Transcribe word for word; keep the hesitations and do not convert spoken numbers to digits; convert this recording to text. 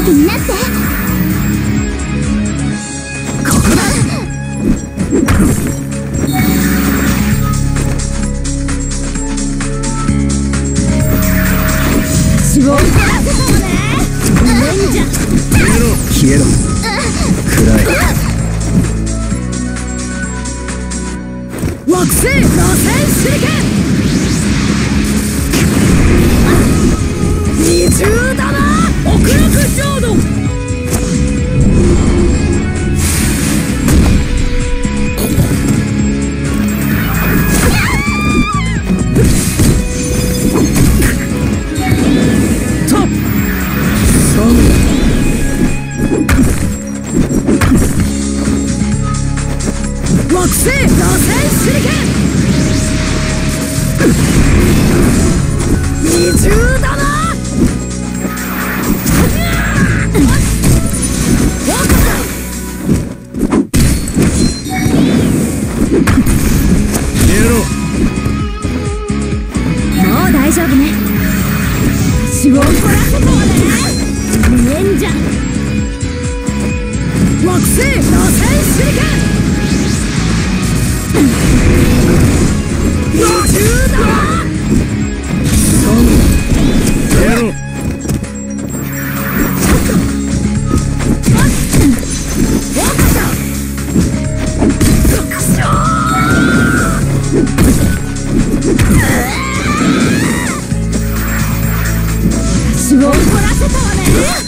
気になって。ここだ。死亡を怒らせたわね。忍者消えろ。暗い。 惑星螺旋手裏剣。二重だな。極楽浄土。惑星螺旋手裏剣。二重だな。もう大丈夫ね。死を怒らせたわね。忍者惑星螺旋手裏剣。二重だな。 やろう。 死を怒らせたわね。